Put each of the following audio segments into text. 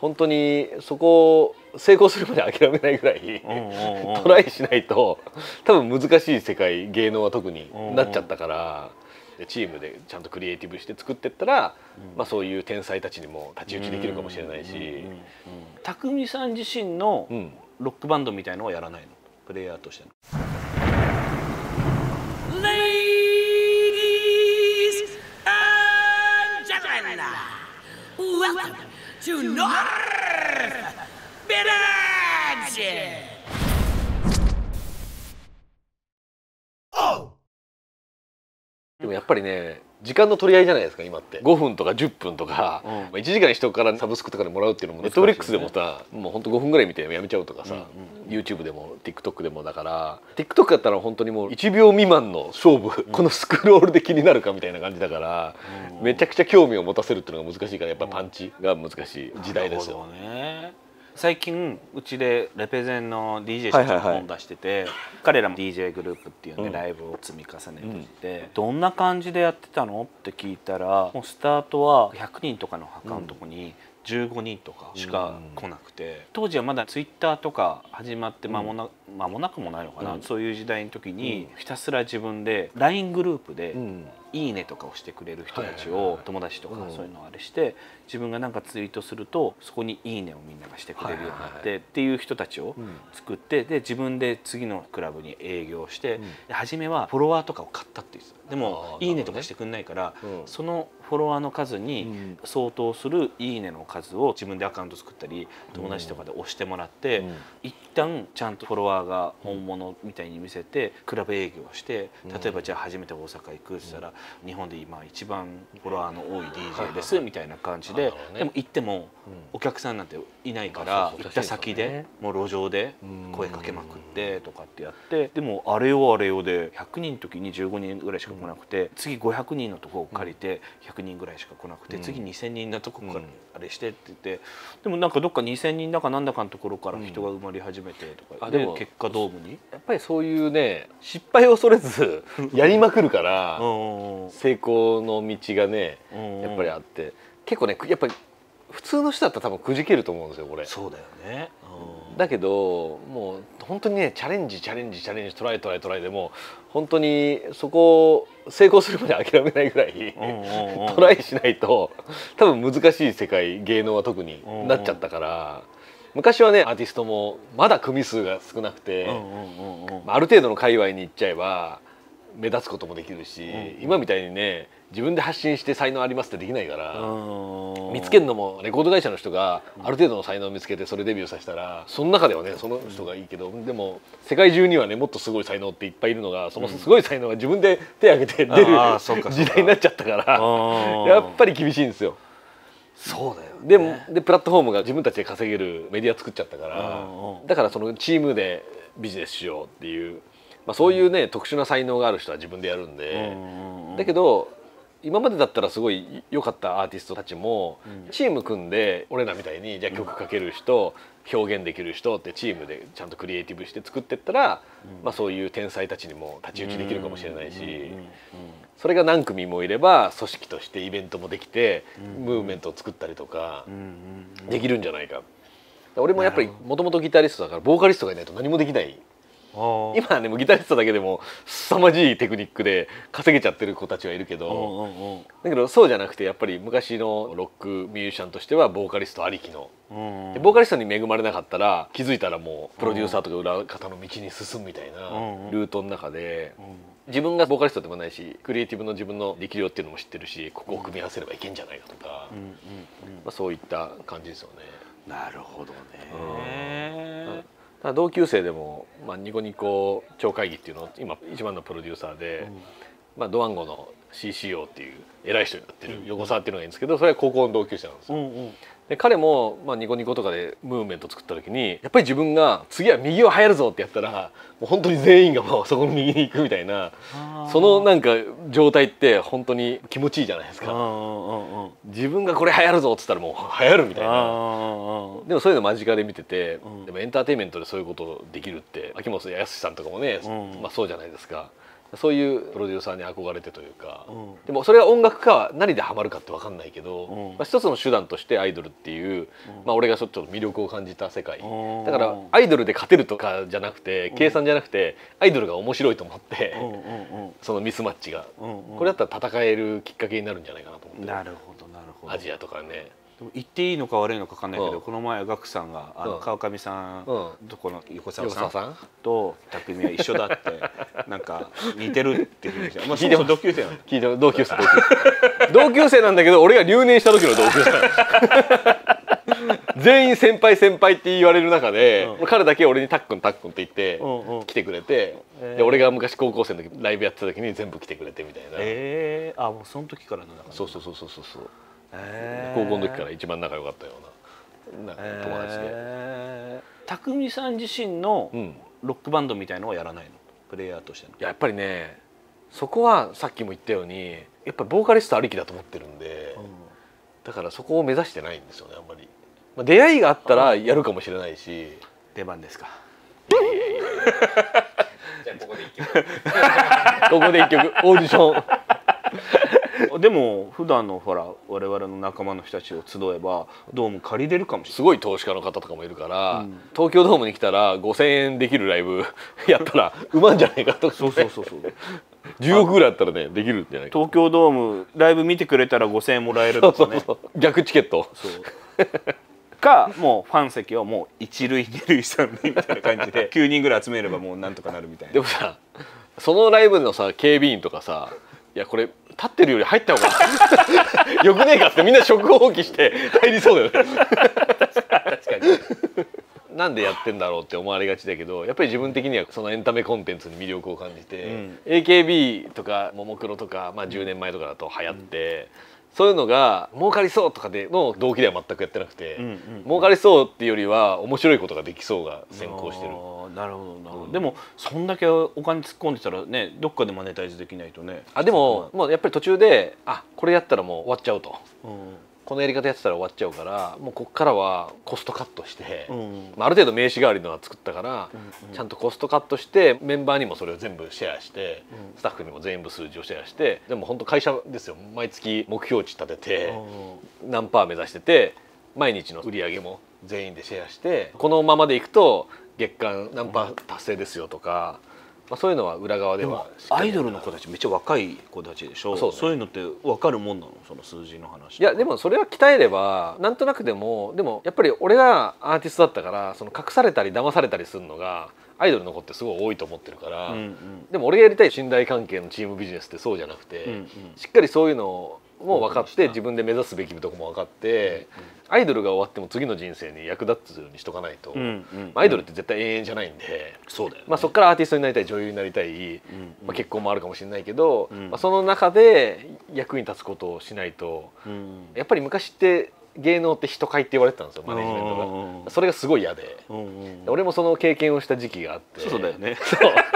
本当にそこを成功するまで諦めないぐらいトライしないと多分難しい世界、芸能は特になっちゃったから、チームでちゃんとクリエイティブして作ってったら、そういう天才たちにも太刀打ちできるかもしれないし。 匠さん自身のロックバンドみたいのはやらないの？プレイヤーとしての。Ladies and gentlemen, welcome to North Village! でもやっぱりね、時間の取り合いじゃないですか今って。5分とか10分とか、1時間に人からサブスクとかでもらうっていうのも、ネットフリックスでもさ、もうほんと5分ぐらい見てやめちゃうとかさ、YouTube でも TikTok でも。だから TikTok だったら本当にもう1秒未満の勝負、このスクロールで気になるかみたいな感じだから、めちゃくちゃ興味を持たせるっていうのが難しいから、やっぱパンチが難しい時代ですよ。 最近うちでレペゼンの DJ 社長の本出してて、彼らも DJ グループっていうね、ライブを積み重ねてて、どんな感じでやってたのって聞いたら、もうスタートは100人とかの墓のとこに15人とかしか来なくて、当時はまだ Twitter とか始まって間もなくもないのかな、そういう時代の時にひたすら自分で LINE グループでいいねとかをしてくれる人たちを、友達とかそういうのをあれして、自分がなんかツイートするとそこにいいねをみんながしてくれるようになってっていう人たちを作って、で自分で次のクラブに営業して、初めはフォロワーとかを買ったって言ってた。でもいいねとかしてくんないから、そのフォロワーの数に相当するいいねの数を自分でアカウント作ったり友達とかで押してもらって、一旦ちゃんとフォロワーが本物みたいに見せてクラブ営業して、例えばじゃあ初めて大阪行くって言ったら、日本で今一番フォロワーの多い DJ ですみたいな感じで、でも行ってもお客さんなんていないから、行った先でもう路上で声かけまくってとかってやって、でもあれよあれよで100人の時に15人ぐらいしか来なくて、次500人のとこを借りて100人ぐらいしか来なくて、次2000人のとこからあれしてって言って、でもなんかどっか2000人だかなんだかのところから人が生まれ始めてとか、で結果ドームにやっぱりそういうね、失敗を恐れずやりまくるから成功の道がねやっぱりあって、結構ね、やっぱり普通の人だったら多分くじけると思うんですよこれ。 そうだよね。 だけどもう本当にね、チャレンジトライでも本当にそこを成功するまで諦めないぐらいトライしないと多分難しい世界、芸能は特になっちゃったから。昔はね、アーティストもまだ組数が少なくて、ある程度の界隈に行っちゃえば目立つこともできるし、今みたいにね自分で発信して才能ありますってできないから、見つけるのもレコード会社の人がある程度の才能を見つけてそれデビューさせたら、その中ではねその人がいいけど、でも世界中にはねもっとすごい才能っていっぱいいるのが、そのすごい才能が自分で手を挙げて出る時代になっちゃったから、やっぱり厳しいんですよ。 そうだよね。でプラットフォームが自分たちで稼げるメディア作っちゃったから、だからそのチームでビジネスしようっていう、そういうね特殊な才能がある人は自分でやるんで。だけど今までだったらすごい良かったアーティストたちもチーム組んで、俺らみたいにじゃあ曲かける人、表現できる人ってチームでちゃんとクリエイティブして作ってったら、そういう天才たちにも太刀打ちできるかもしれないし、それが何組もいれば組織としてイベントもできてムーブメントを作ったりとかできるんじゃないか。俺もやっぱりもともとギタリストだから、ボーカリストがいないと何もできない。今はねもうギタリストだけでも凄まじいテクニックで稼げちゃってる子たちはいるけど、だけどそうじゃなくて、やっぱり昔のロックミュージシャンとしてはボーカリストありきの、ボーカリストに恵まれなかったら気づいたらもうプロデューサーとか裏方の道に進むみたいなルートの中で、自分がボーカリストでもないしクリエイティブの自分の力量っていうのも知ってるし、ここを組み合わせればいけんじゃないかとか、そういった感じですよね。 なるほどね。 同級生でも、ニコニコ超会議っていうのを今一番のプロデューサーで、ドワンゴの CCO っていう偉い人になってる横澤っていうのがいるんですけど、それは高校の同級生なんですよ。で彼も、ニコニコとかでムーブメント作った時に、やっぱり自分が次は右を流行るぞってやったらもう本当に全員がもうそこの右に行くみたいな、そのなんか状態って本当に気持ちいいじゃないですか。自分がこれ流行るぞっつったらもう流行るみたいな。でもそういうの間近で見てて、でもエンターテインメントでそういうことできるって秋元康さんとかもね、そうじゃないですか。 そういうプロデューサーに憧れてというか、でもそれは音楽家は何でハマるかって分かんないけど、一つの手段としてアイドルっていう、俺がちょっと魅力を感じた世界だから、アイドルで勝てるとかじゃなくて計算じゃなくてアイドルが面白いと思ってそのミスマッチがこれだったら戦えるきっかけになるんじゃないかなと思って。 なるほどなるほど。 アジアとかね。 でも言っていいのか悪いのか分かんないけど、この前ガクさんが川上さんとこの横澤さんと匠は一緒だってなんか似てるっていうふうに聞いても同級生なんだ。 聞いて同級生同級生なんだけど俺が留年した時の同級生全員先輩先輩って言われる中で、彼だけ俺にたっくんたっくんって言って来てくれて、で俺が昔高校生の時ライブやってた時に全部来てくれてみたいな。 あ、もうその時からなんだ。 そうそうそうそうそう。高校の時から一番仲良かったような友達で。 匠さん自身のロックバンドみたいのはやらないの？プレイヤーとしての。 やっぱりね、そこはさっきも言ったようにやっぱりボーカリストありきだと思ってるんで、だからそこを目指してないんですよねあんまり。出会いがあったらやるかもしれないし。 出番ですか。 じゃあここで一曲ここで一曲オーディション。 でも普段のほら我々の仲間の人たちを集えばドーム借りれるかもしれない。 すごい投資家の方とかもいるから、東京ドームに来たら5,000円できるライブやったらうまんじゃないかと。 そうそうそうそう。 10億ぐらいあったらねできるんじゃないか。 東京ドームライブ見てくれたら5,000円もらえるとかね。 逆チケット。 そうかもうファン席をもう一塁二塁三塁みたいな感じで9人ぐらい集めればもうなんとかなるみたいな。 でもさ、そのライブのさ警備員とかさ、いやこれ立ってるより入った方がよくねえかってみんな職放棄して入りそうだよね。確かに。なんでやってんだろうって思われがちだけど、やっぱり自分的にはそのエンタメコンテンツに魅力を感じて、AKB とかももクロとか、10年前とかだと流行って、そういうのが儲かりそうとかでの動機では全くやってなくて、儲かりそうっていうよりは面白いことができそうが先行してる。 なるほどなるほど。でもそんだけお金突っ込んでたらね、どっかでマネタイズできないとね。 でももうやっぱり途中でこれやったらもう終わっちゃうと、このやり方やってたら終わっちゃうから、もうこっからはコストカットして、ある程度名刺代わりのは作ったから、ちゃんとコストカットしてメンバーにもそれを全部シェアして、スタッフにも全部数字をシェアして、でも本当会社ですよ。毎月目標値立てて何パー目指してて、毎日の売り上げも全員でシェアして、このままでいくと月間何パー達成ですよとか。そういうのは裏側ではアイドルの子たちめっちゃ若い子たちでしょ。そういうのって分かるもんなの、その数字の話。 いやでもそれは鍛えればなんとなくでも、でもやっぱり俺がアーティストだったから、その隠されたり騙されたりするのがアイドルの子ってすごい多いと思ってるから、でも俺がやりたい信頼関係のチームビジネスってそうじゃなくて、しっかりそういうのも分かって、自分で目指すべきとこも分かって、アイドルが終わっても次の人生に役立つようにしとかないと、アイドルって絶対永遠じゃないんで、 そうだよね。 そこからアーティストになりたい、女優になりたい、結婚もあるかもしれないけど、その中で役に立つことをしないと、やっぱり昔って芸能って人買いって言われてたんですよ、マネジメントが。それがすごい嫌で、俺もその経験をした時期があって。 そうだよね。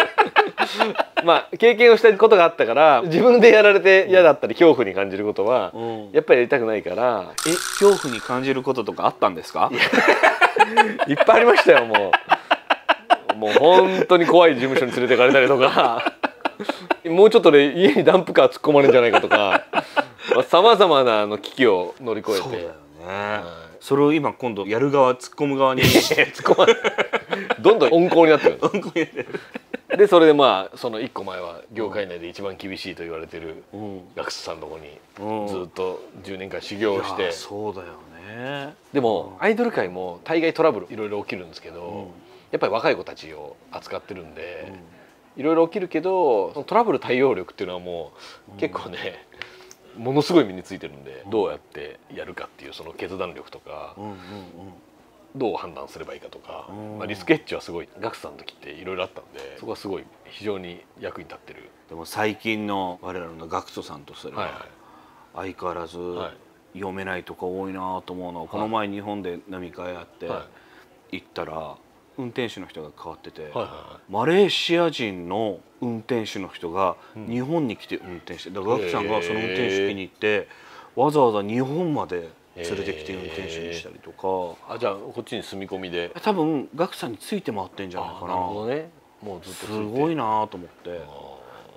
経験をしたことがあったから、自分でやられて嫌だったり恐怖に感じることはやっぱりやりたくないから。 恐怖に感じることとかあったんですか？ いっぱいありましたよ。もう本当に怖い事務所に連れてかれたりとか、もうちょっとで家にダンプカー突っ込まれるんじゃないかとか、さまざまな危機を乗り越えて。 そうだよね。それを今度やる側、突っ込む側に突っ込まれどんどん温厚になってる。でそれでその1個前は業界内で一番厳しいと言われてるガクスさんのとこにずっと10年間修行をして。 そうだよね。 でもアイドル界も大概トラブルいろいろ起きるんですけど、やっぱり若い子たちを扱ってるんでいろいろ起きるけど、そのトラブル対応力っていうのはもう結構ね、ものすごい身についてるんで、どうやってやるかっていうその決断力とか、どう判断すればいいかとか、リスクヘッジはすごいガクさんの時っていろいろあったんで、そこはすごい非常に役に立ってる。 でも最近の我々のガクトさんとすれば相変わらず読めないとか多いなと思うのは、この前日本で飲み会あって行ったら運転手の人が変わってて、マレーシア人の運転手の人が日本に来て運転して、だからガクさんがその運転手気に入ってわざわざ日本まで連れてきて運転手にしたりとか。 じゃあこっちに住み込みで多分ガクさんについて回ってんじゃないかな。 なるほどね。もうずっとすごいなと思って。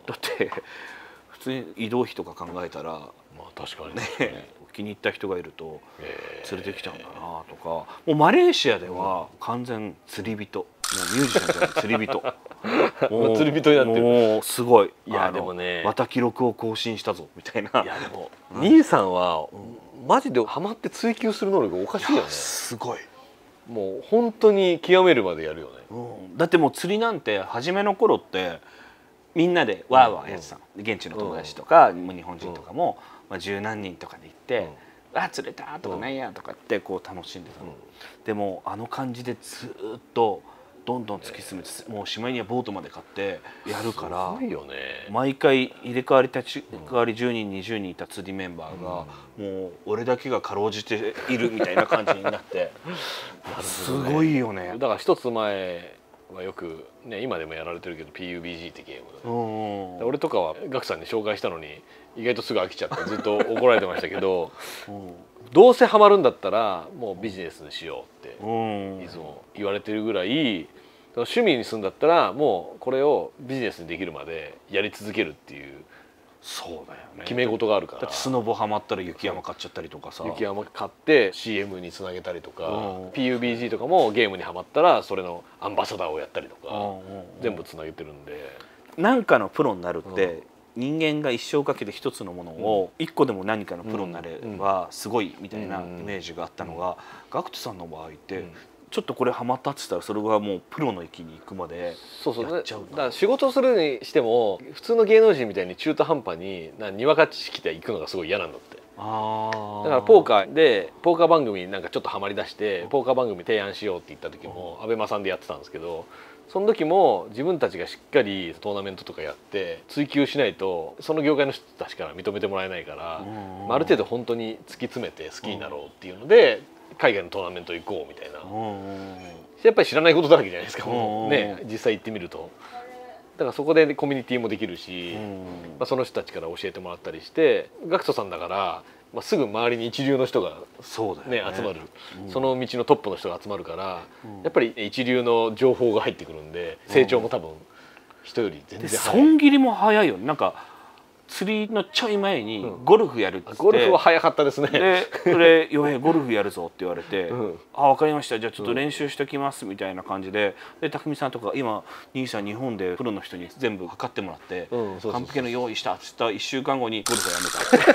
だって普通に移動費とか考えたら、 まあ確かにね、気に入った人がいると連れてきちゃうんだなとか、もうマレーシアでは完全釣り人、もうミュージシャンじゃない釣り人もう釣り人になってる。 もうすごい。 いやでもね、 また記録を更新したぞみたいな。 いやでも兄さんはマジでハマって追求する能力おかしいよね。 すごい。 もう本当に極めるまでやるよね。 だってもう釣りなんて初めの頃ってみんなでワーワーやってたの、現地の友達とか、日本人とかも、十何人とかで行って「あ釣れた!」とか「なんや!」とかってこう楽しんでたの。でもあの感じでずっとどんどん突き進めて、もうしまいにはボートまで買ってやるから、 すごいよね。 毎回入れ替わり立ち替わり10人20人いた釣りメンバーが、もう俺だけがかろうじているみたいな感じになってすごいよね。 だから一つ前はよくね、今でもやられてるけど PUBG ってゲーム、俺とかはガクさんに紹介したのに意外とすぐ飽きちゃってずっと怒られてましたけどどうせハマるんだったらもうビジネスにしようっていつも言われてるぐらい、趣味にするんだったらもうこれをビジネスにできるまでやり続けるっていう、 そうだよね、 決め事があるから。 だってスノボハマったら雪山買っちゃったりとかさ、 雪山買って CM につなげたりとか、PUBG とかもゲームにはまったらそれのアンバサダーをやったりとか、全部つなげてるんで。 なんかのプロになるって、人間が一生かけて一つのものを一個でも何かのプロになればすごいみたいなイメージがあったのが、ガクトさんの場合ってちょっとこれハマったって言ったらそれがもうプロの域に行くまでやっちゃうんだ。 だから仕事をするにしても普通の芸能人みたいに中途半端ににわか知識で行くのがすごい嫌なんだって。だからポーカーでポーカー番組になんかちょっとハマりだしてポーカー番組提案しようって言った時もアベマさんでやってたんですけど、その時も自分たちがしっかりトーナメントとかやって追求しないとその業界の人たちから認めてもらえないから、ある程度本当に突き詰めて好きになろうっていうので海外のトーナメント行こうみたいな、やっぱり知らないことだらけじゃないですか、もうね、実際行ってみると。だからそこでコミュニティもできるし、その人たちから教えてもらったりして、ガクトさんだから、すぐ周りに一流の人が、ね、集まる、その道のトップの人が集まるから、やっぱり一流の情報が入ってくるんで成長も多分人より全然早い。 損切りも早いよね。なんか釣りのちょい前にゴルフやるっつって、 ゴルフは早かったですね。 でそれ「洋平ゴルフやるぞ」って言われて「あ分かりました、じゃあちょっと練習しときます」みたいな感じで、匠さんとか今兄さん日本でプロの人に全部測ってもらって完璧な用意したっつった1週間後にゴルフをや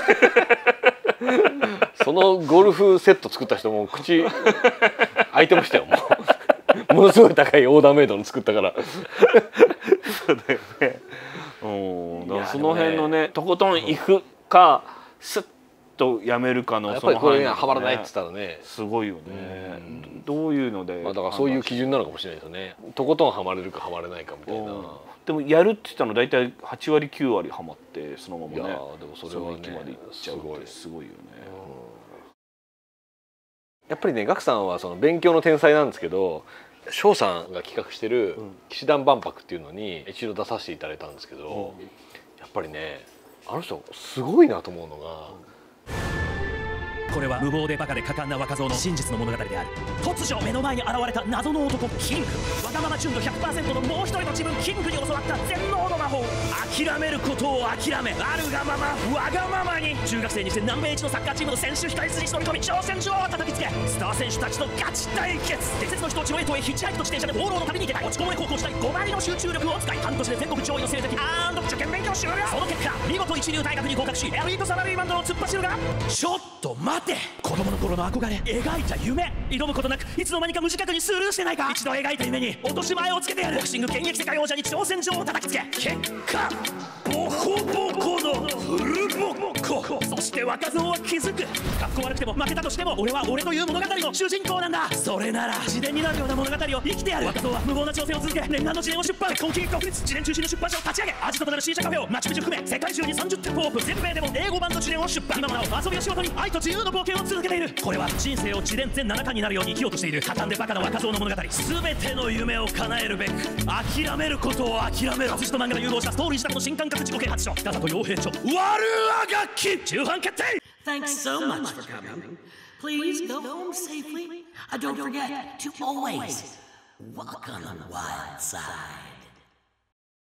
めたそのゴルフセット作った人も口開いてましたよ。ものすごい高いオーダーメイドの作ったから。 そうだよね。その辺のね、とことん行くかスッとやめるかの、 やっぱりこれにはハマらないって言ったらね、 すごいよね。どういうので、 だからそういう基準なのかもしれないですよね。とことんハマれるかハマれないかみたいな。 でもやるって言ったの大体8割9割ハマってそのままね、 でもそれはねまでいっちゃうってすごいよね。 やっぱりね、ガクさんはその勉強の天才なんですけど、翔さんが企画してる騎士団万博っていうのに一度出させていただいたんですけど、やっぱりね、あの人すごいなと思うのが、 これは無謀でバカで果敢な若造の真実の物語である。突如目の前に現れた謎の男キング、わがまま純度 100% のもう一人の自分キングに教わった全能の魔法。諦めることを諦め、あるがままわがままに。中学生にして南米一のサッカーチームの選手控え室に忍び込み挑戦状を叩きつけ、スター選手たちとガチ対決。伝説の人を地方へとへヒッチハイクと自転車で放浪の旅に出たい。落ちこぼれ高校時代5倍の集中力を使い、半年で全国上位の成績&受験勉強終了。その結果見事一流大学に合格しエリートサラリーマンドを突っ走るが、ちょっと待て、子供の頃の憧れ、描いた夢、挑むことなくいつの間にか無自覚にスルーしてないか。一度描いた夢に落とし前をつけてやる。ボクシング現役世界王者に挑戦状を叩きつけ、結果ボコボコのフルボコ。そして若造は気づく。かっこ悪くても負けたとしても俺は俺という物語の主人公なんだ。それなら自伝になるような物語を生きてやる。若造は無謀な挑戦を続け、念願の自伝を出版。今期独立自伝中心の出版社を立ち上げ、アジトとなる C 社カフェをマチュピチュ含め世界中に30店舗オープン。全米でも英語版の自伝を出版。今もなお遊びを仕事に愛と自由の冒険を続けている。これは人生を自伝全7巻になるように生きようとしている果敢でバカな若造の物語。全ての夢を叶えるべく諦めることを諦めろ。活字と漫画が融合したストーリー仕立ての新感覚自己啓発書、北里陽平著、悪あがき重版決定。 Thanks so much for coming. Please go home safely. Don't forget to always walk on the wild side.